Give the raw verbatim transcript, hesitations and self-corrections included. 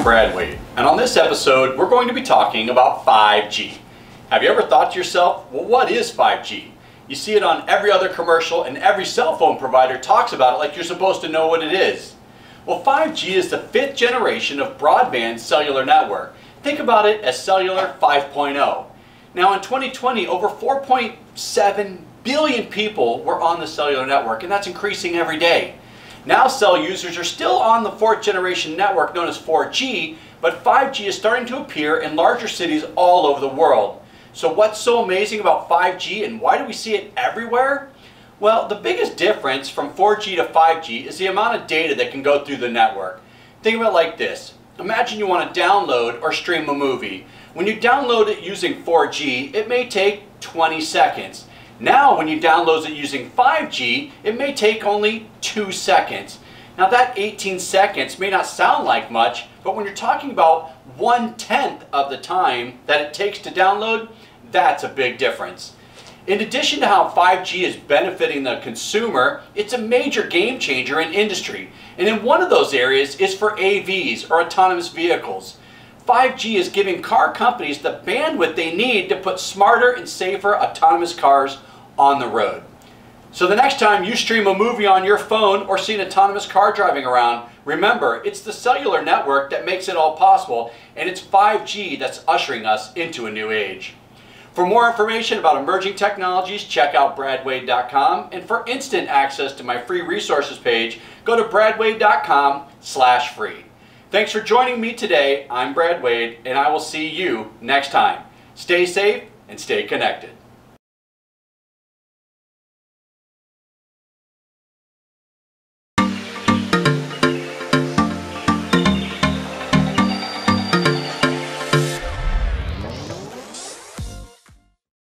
Brad Waid, and on this episode we're going to be talking about five G. Have you ever thought to yourself, well, what is five G? You see it on every other commercial, and every cell phone provider talks about it like you're supposed to know what it is. Well, five G is the fifth generation of broadband cellular network. Think about it as cellular five point oh. Now in twenty twenty, over four point seven billion people were on the cellular network, and that's increasing every day. Now cell users are still on the fourth generation network known as four G, but five G is starting to appear in larger cities all over the world. So what's so amazing about five G, and why do we see it everywhere? Well, the biggest difference from four G to five G is the amount of data that can go through the network. Think of it like this. Imagine you want to download or stream a movie. When you download it using four G, it may take twenty seconds. Now when you download it using five G, it may take only two seconds. Now that eighteen seconds may not sound like much, but when you're talking about one-tenth of the time that it takes to download, that's a big difference. In addition to how five G is benefiting the consumer, it's a major game changer in industry. And in one of those areas is for A Vs, or autonomous vehicles. five G is giving car companies the bandwidth they need to put smarter and safer autonomous cars on the road. So the next time you stream a movie on your phone or see an autonomous car driving around, remember, it's the cellular network that makes it all possible, and it's five G that's ushering us into a new age. For more information about emerging technologies, check out brad waid dot com, and for instant access to my free resources page, go to brad waid dot com slash free. Thanks for joining me today. I'm Brad Waid, and I will see you next time. Stay safe and stay connected.